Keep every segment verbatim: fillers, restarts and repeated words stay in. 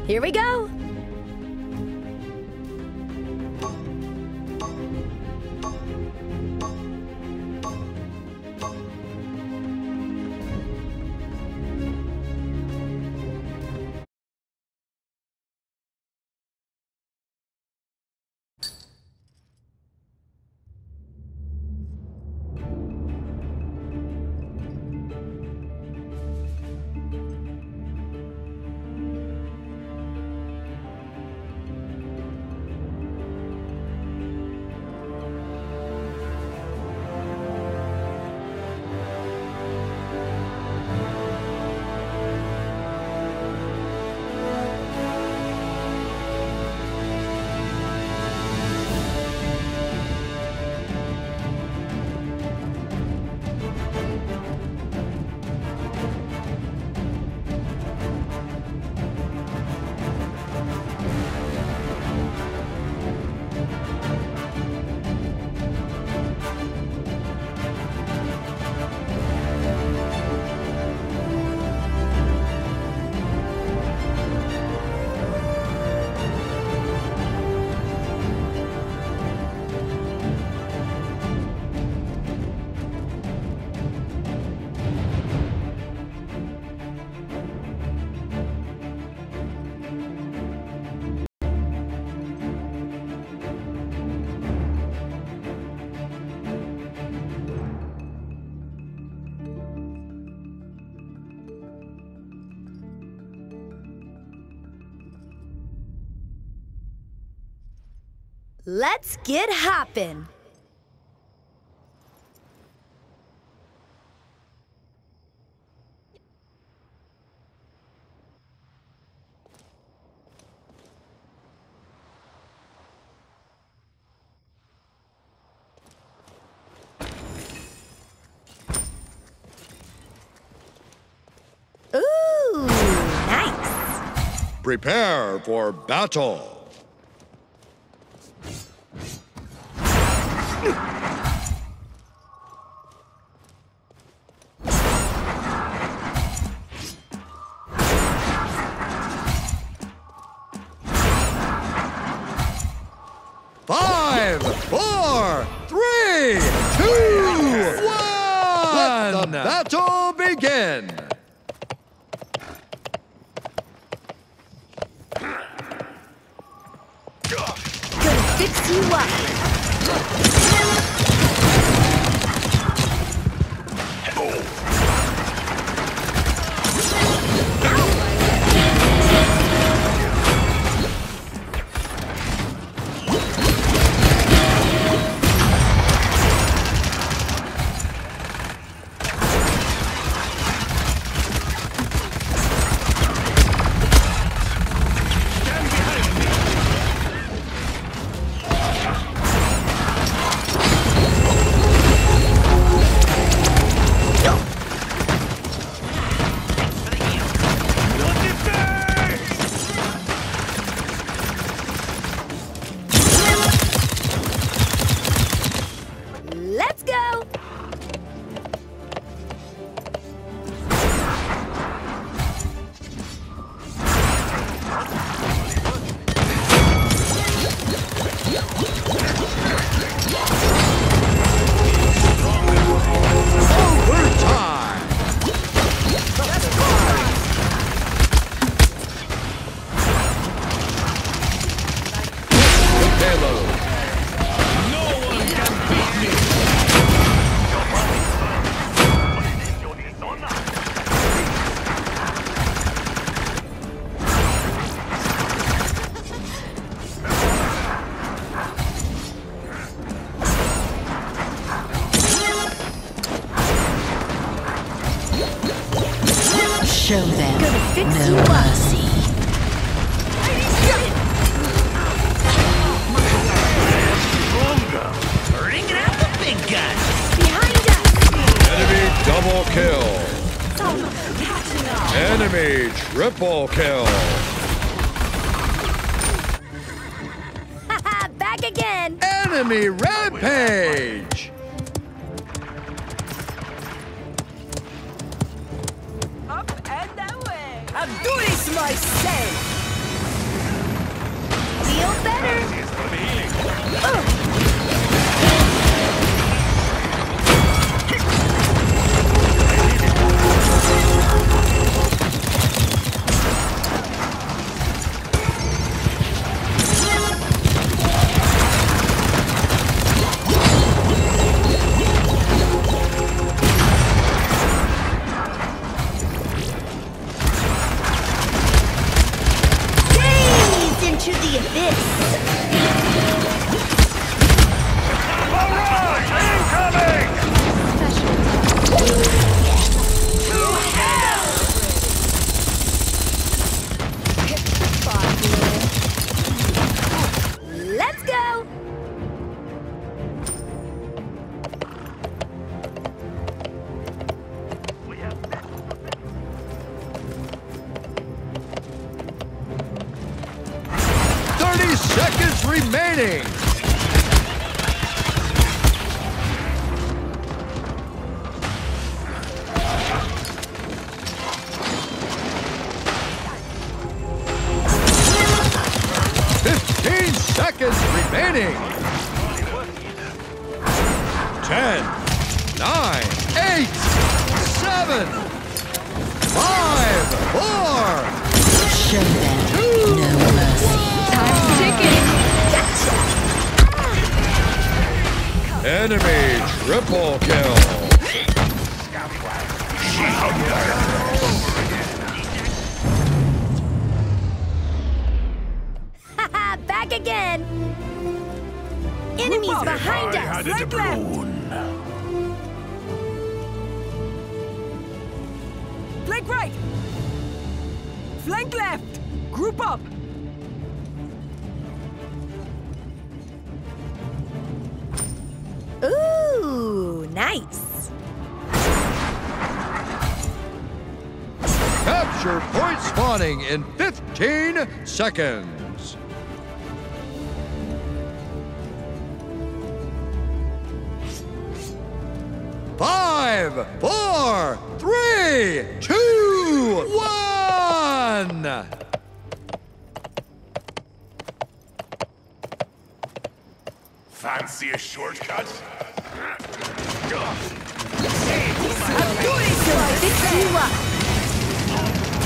Here we go! Let's get hoppin'! Ooh, nice! Prepare for battle! Five, four, three, two, one! Let the battle begin! Gonna fix you up! Let's go! Show them Gonna fix no you up. mercy. Bring it out the big gun! Behind us! Enemy double kill! Enemy triple kill! Haha, back again! Enemy rampage! Up and away! A duty's my say! into the abyss. Let's go! thirty seconds remaining. fifteen seconds remaining. ten, nine, eight, seven, five, four, Show them two, no mercy. Time's ticking. enemy triple kill. Haha, back again. Enemies behind us. Right left. Flank right! Flank left! Group up! Ooh, nice. Capture point spawning in fifteen seconds. Five, four, three, two, one. Fancy a shortcut? Fix you up.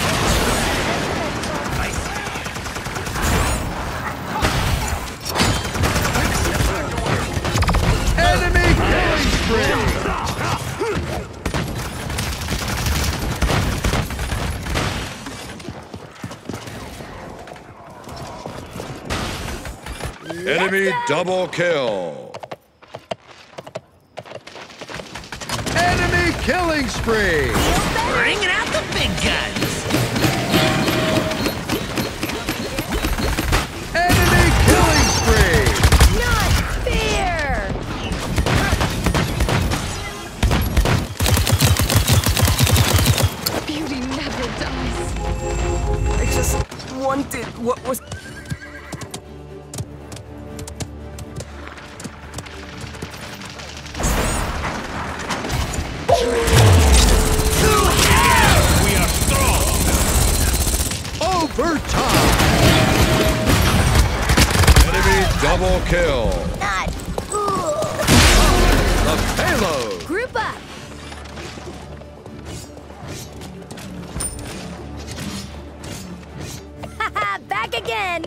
Enemy killing spree. Enemy double kill. Enemy killing spree. Bringing out the big guns. Enemy killing spree. Not fair. Beauty never dies. I just wanted what was. We are strong! Overtime. Enemy double kill. Not. Ooh. The payload. Group up. Haha, back again.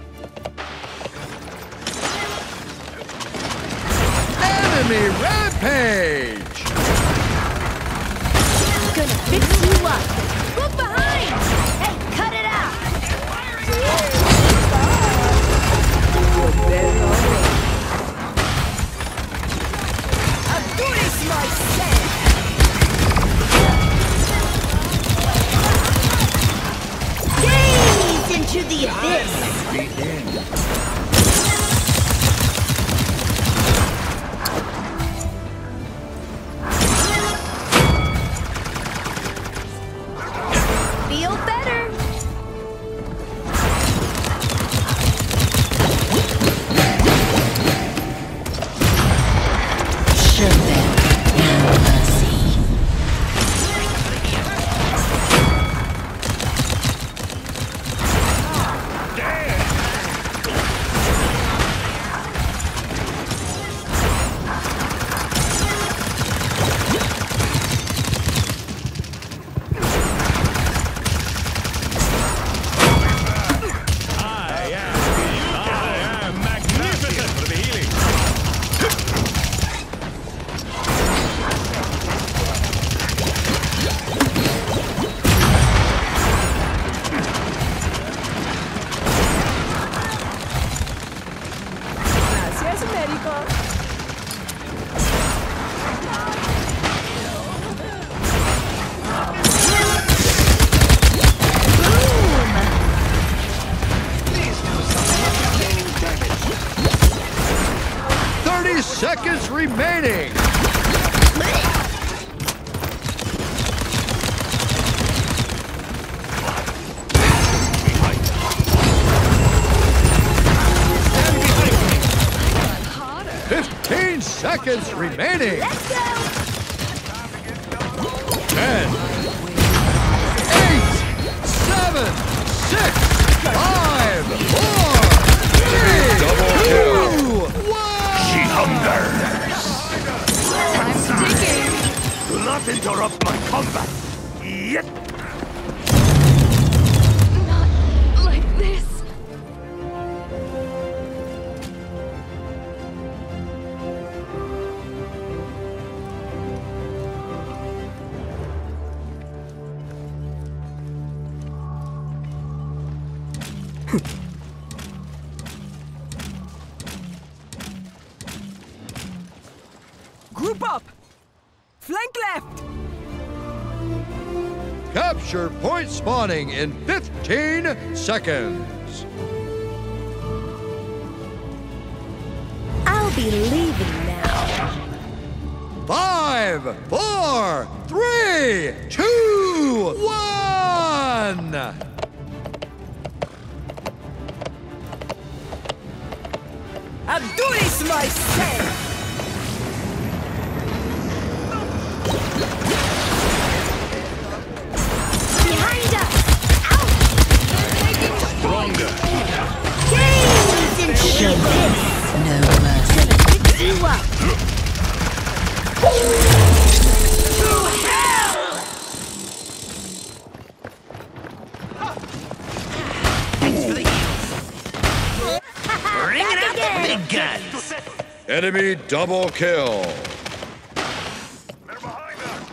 Enemy rampage. Gonna fix you up. Look behind. Hey, cut it out. Gaze into the abyss. Feel better. Show them no mercy. seconds remaining. Fifteen seconds remaining. Let's go! Ten, eight, seven, six, five, four, three, two, one. She hungers. I'm digging. Do not interrupt my combat. Yet. Not like this. Group up! Flank left! Capture point spawning in fifteen seconds. I'll be leaving now. Five, four, three, two, one. I'll do this myself! Behind us! Out! Stronger. Gaze into Show the them abyss! no mercy. Fix you up! Bringing out the again. big guns. Enemy double kill. They're behind us.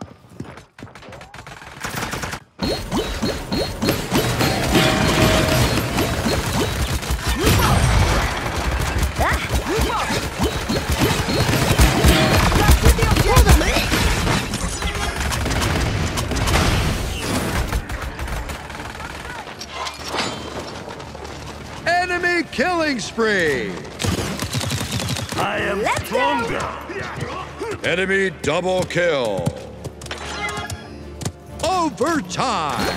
Enemy killing spree. I am Let's go. stronger. Enemy double kill. Overtime.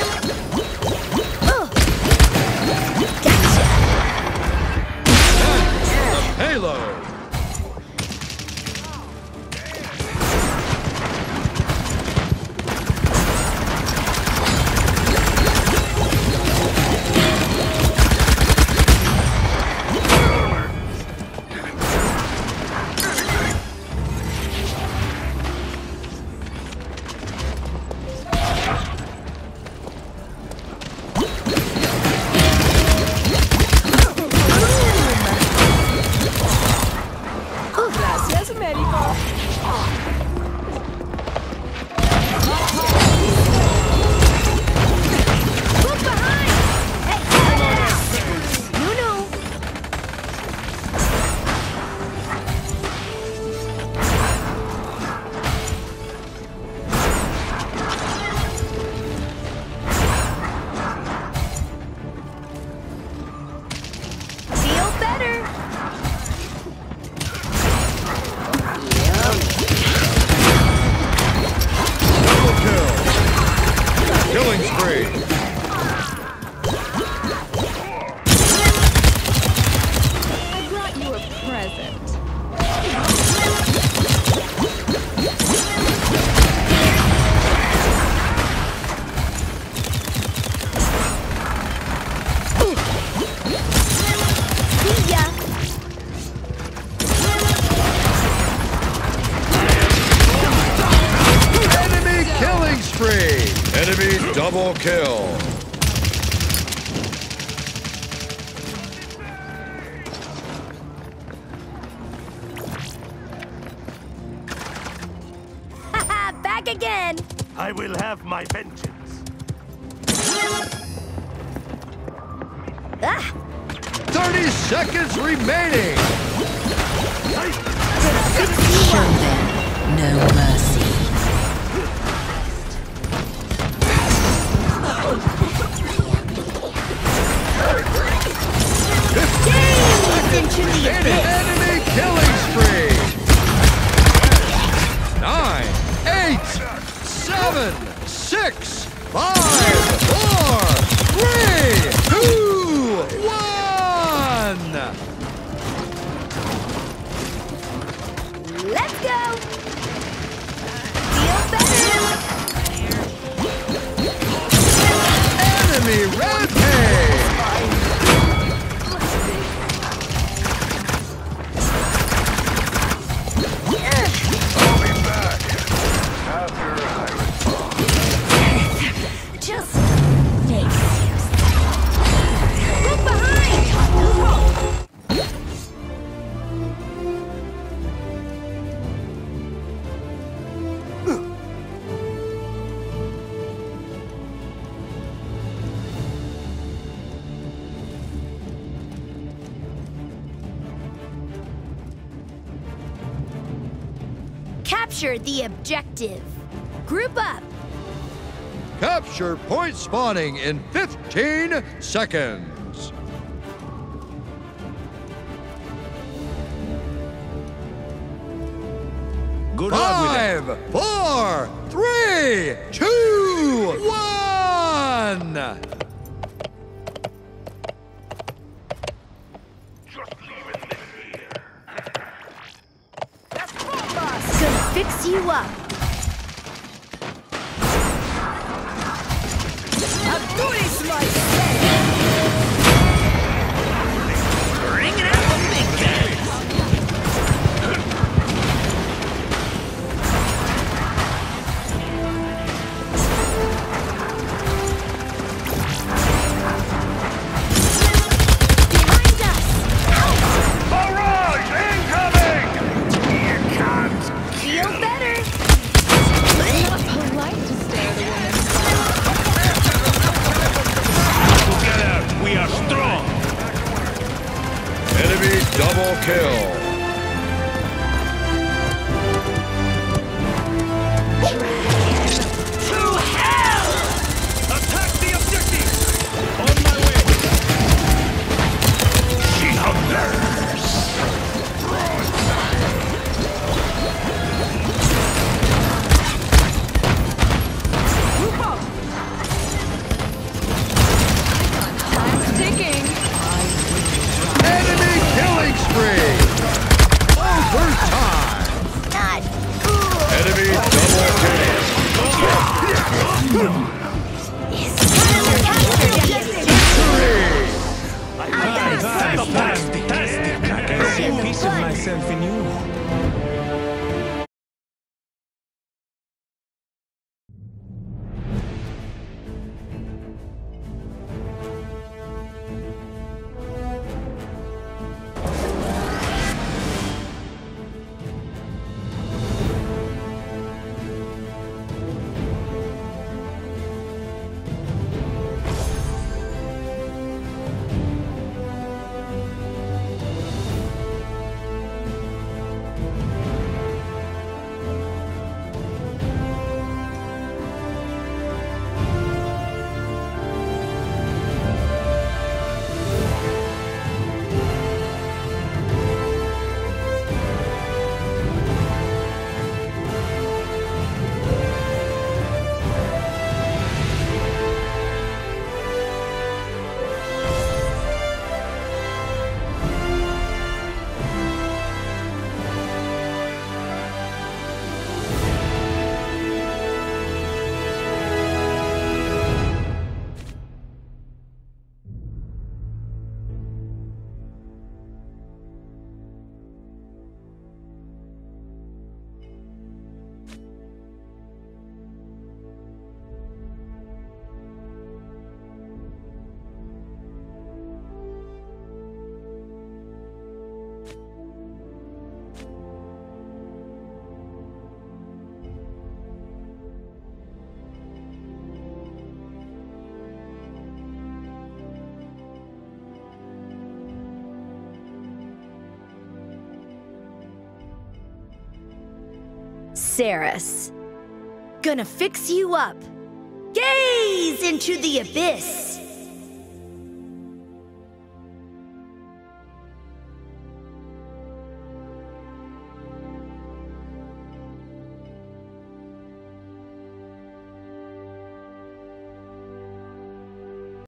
Gotcha! That's the payload. Gracias, médico. Look behind! Hey, cut it out! You know. Feel better. Double kill. Killing spree. I brought you a present. See ya. Enemy killing spree. Enemy double kill. Haha, back again. I will have my vengeance. Ah, thirty seconds remaining. Show them no mercy. gaze into the Enemy, abyss. enemy killing spree. Enemy rampage! I'll be back after I Just face you. Look behind! Capture the objective. Group up. Capture point spawning in fifteen seconds. Good luck with it. Five, four, three, two, one. Gonna fix you up. Bringing out the big guns. Behind us. Barrage incoming! You can't. Feel better. Not polite to stare the woman. Together, we are strong. Enemy double kill. To hell! Attack the objective! On my way! She hungers! Time's ticking. Enemy killing spree. Overtime. Not cool. Enemy double kill. It's time to capture objective. Three. Fantastic! I can see a piece of myself in you. Saris. Gonna fix you up. Gaze into the abyss.